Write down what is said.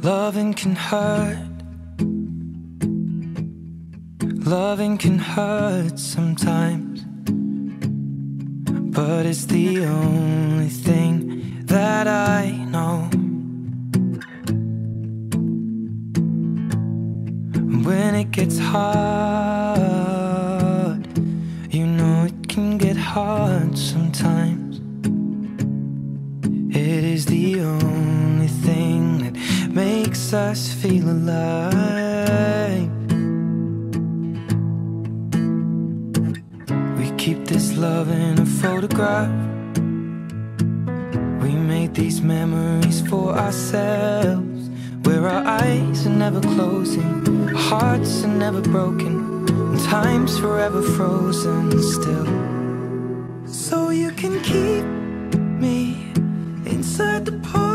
Loving can hurt. Loving can hurt sometimes, but it's the only thing that I know. When it gets hard, you know it can get hard sometimes. It is the only thing that makes us feel alive. We keep this love in a photograph. We made these memories for ourselves, where our eyes are never closing, our hearts are never broken, and time's forever frozen still. So you can keep me inside the park.